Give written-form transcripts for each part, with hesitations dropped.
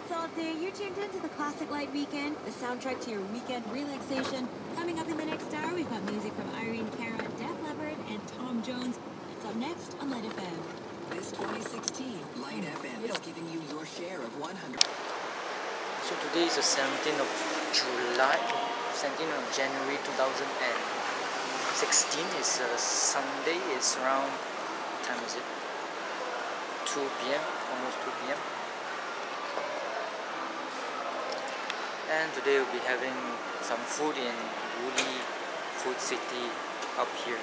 it's all day. You're tuned into the Classic Light Weekend, the soundtrack to your weekend relaxation. Coming up in the next hour, we've got music from Irene Cara, Def Leppard, and Tom Jones. It's up next on Light FM. This 2016, Light FM is giving you your share of 100. So today is the 17th of July, 17th of January 2016. It's a Sunday. It's around, what time is it? 2 p.m. almost 2 p.m. And today we'll be having some food in Woolley Food City up here.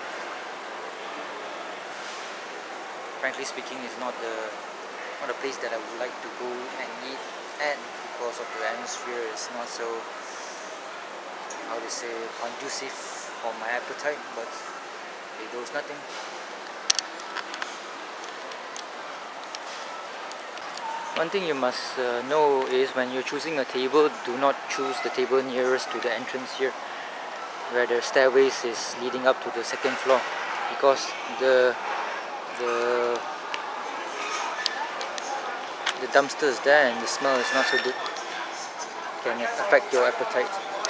Frankly speaking, it's not a place that I would like to go and eat, and because of the atmosphere, it's not so, how to say, conducive for my appetite, but it goes nothing. One thing you must know is when you're choosing a table, do not choose the table nearest to the entrance here, where the stairways is leading up to the second floor, because the dumpster is there and the smell is not so good. Can affect your appetite.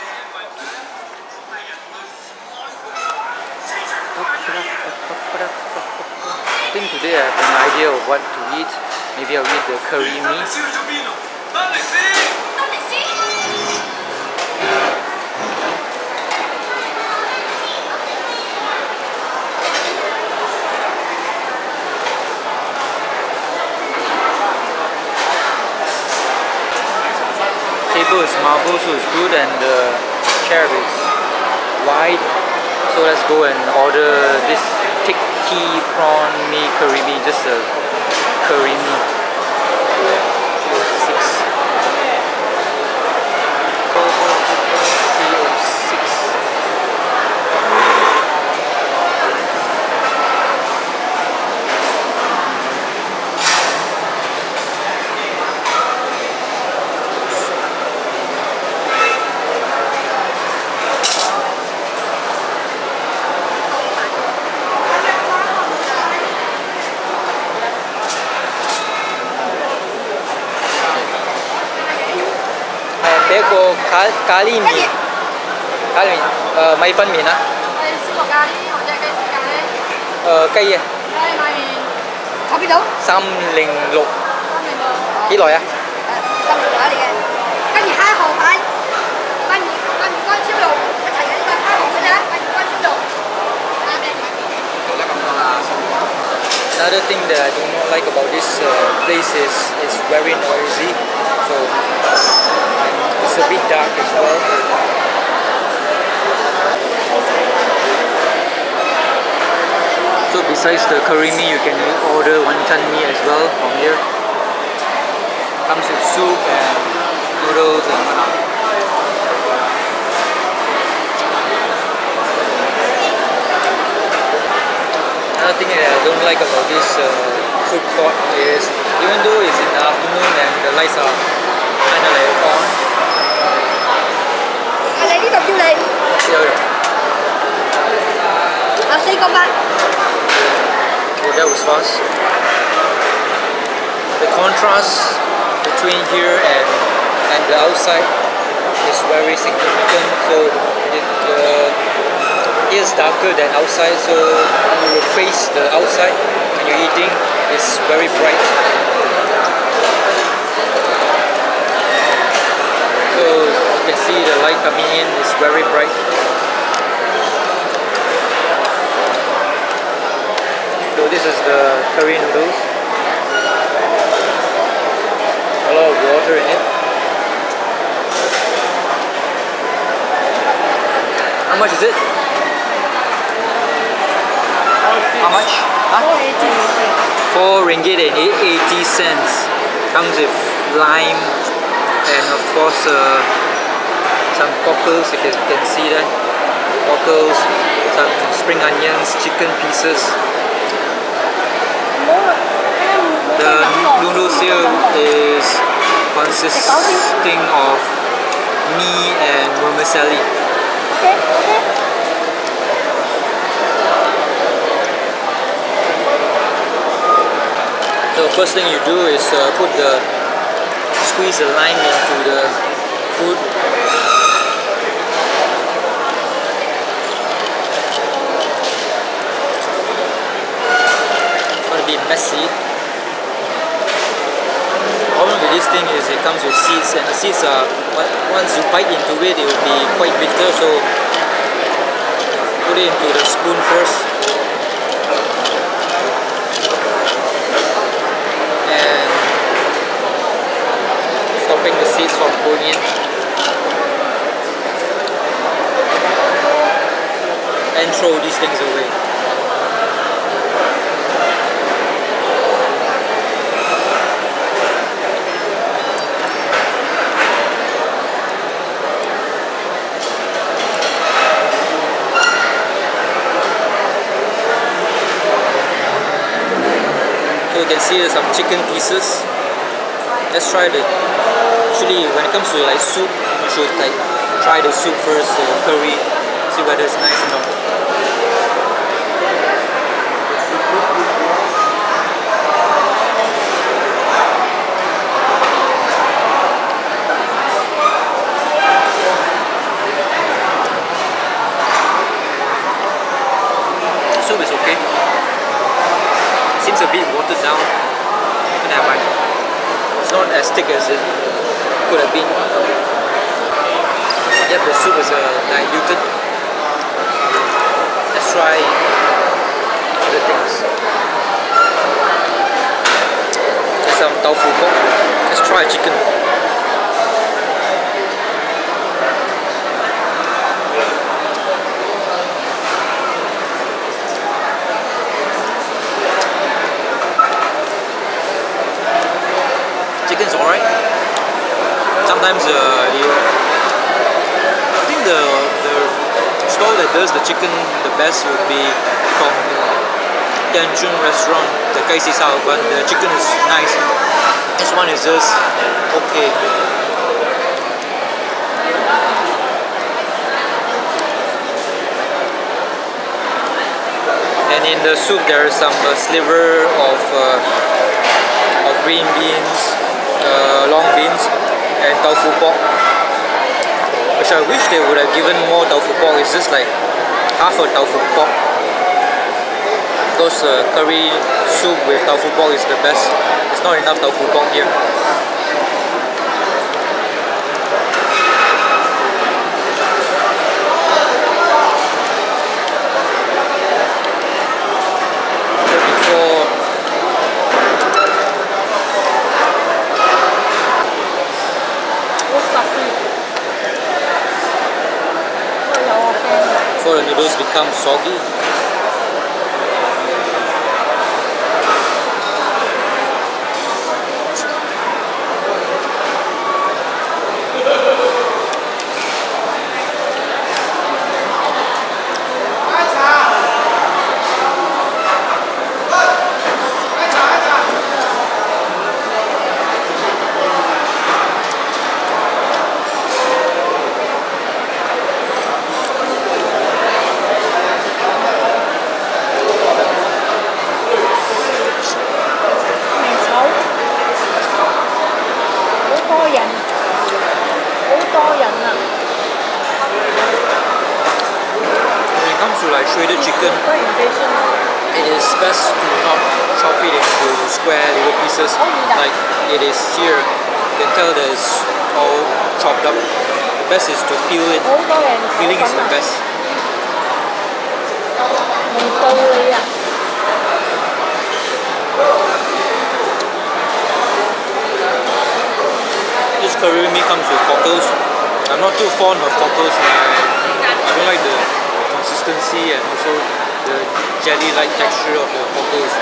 I think today I have an idea of what to eat. Maybe I'll eat the curry mee. Table is marble, so it's good, and the chair is wide. So let's go and order this tikki prawn mee curry mee, just a curry mee. 6. Bé cô cá ly mì, mấy phân mì á? Cây à? 306幾耐啊？3來嘅，跟住蝦殼擺，鮑魚乾燒肉一齊嘅呢個蝦殼嘅啫，鮑魚乾燒肉。Another thing that I do not like about this place is it's very noisy, so it's a bit dark as well. So besides the curry mee, you can order wonton mee as well from here. Comes with soup and noodles and whatnot. Another thing that I don't like about this food court is, even though it's in the afternoon and the lights are kind of like on. Oh, that was fast. The contrast between here and the outside is very significant. So here is darker than outside, so you will face the outside and you're eating, it's very bright. So you can see the light coming in is very bright. So this is the curry noodles. A lot of water in it. How much is it? How much? Huh? 4 ringgit and 80 cents. Comes with lime and of course some cockles, if you can see that. Cockles, some spring onions, chicken pieces. The noodles here is consisting of mee and vermicelli. So first thing you do is put the squeeze the lime into the food. It's gonna be messy. The problem with this thing is it comes with seeds, and the seeds are, once you bite into it, it will be quite bitter, so put it into the spoon first. And stopping the seeds from going in. And throw these things away. You can see there's some chicken pieces. Let's try the, actually when it comes to like soup, you should like try the soup first, the curry, see whether it's nice or not. The soup is okay. Seems a bit watered down, but never mind. It's not as thick as it could have been. Yep, the soup is diluted. Let's try other things. There's some tofu pork. Let's try chicken. Chicken's alright. Sometimes I think the stall that does the chicken the best would be from Tianjun restaurant, the Kaisi Sao, but the chicken is nice. This one is just okay. And in the soup there is some sliver of green beans, long beans, and tofu pork, which I wish they would have given more tofu pork. It's just like half a tofu pork, because curry soup with tofu pork is the best. There's not enough tofu pork here. Before the noodles become soggy. Like shredded chicken, it is best to not chop it into square little pieces like it is here. You can tell that it's all chopped up. The best is to peel it. Peeling is the best. This curry meat comes with cockles. I'm not too fond of cockles. I don't like the consistency and also the jelly-like texture of the cockles.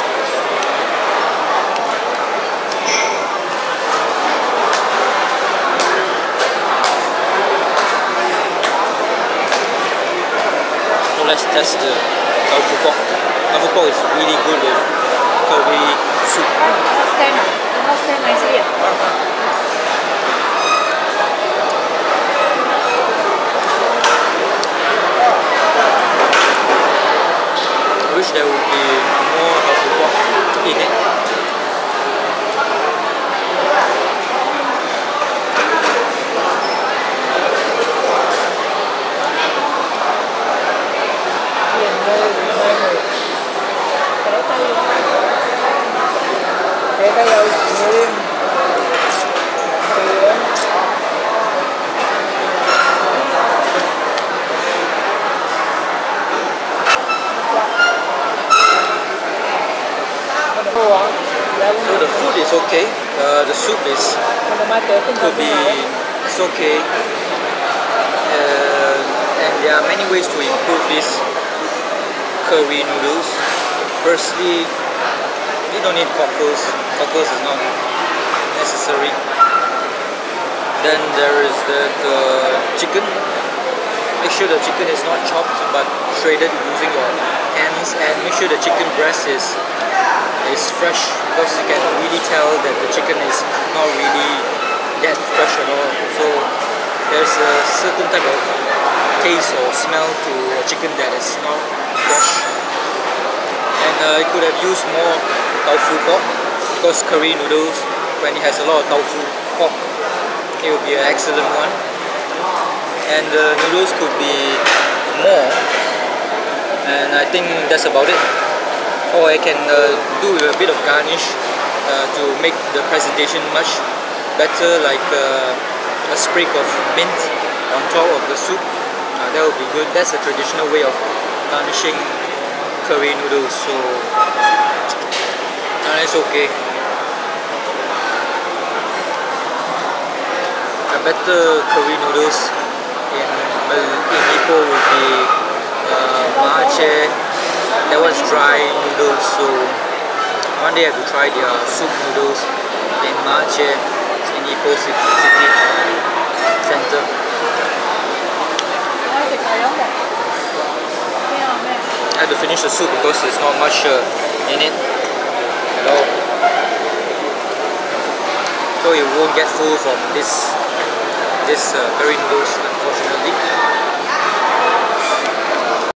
So let's test the tofu pork. Tofu pork is really good with curry soup. I wish there would be more tofu pork in it. is ผลไม้เต๋อขึ้น could be it's okay. And there are many ways to improve this curry noodles. Firstly, you don't need cockles. Cockles is not necessary. Then there is the chicken. Make sure the chicken is not chopped but shredded using your hands, and make sure the chicken breast is fresh, because you can really tell that the chicken is not really that fresh at all. So there's a certain type of taste or smell to a chicken that is not fresh. And I could have used more tofu pork, because curry noodles, when it has a lot of tofu pork, it would be an excellent one. And the noodles could be more, and I think that's about it. Or I can do a bit of garnish to make the presentation much better, like a sprig of mint on top of the soup. That would be good. That's a traditional way of garnishing curry noodles, so it's okay. A better curry noodles in Ipoh would be Mache. That was dry noodles, so one day I have to try their soup noodles in Mache in Ipoh city center. I had to finish the soup because there's not much in it at all, so you won't get full from this curry noodles, unfortunately.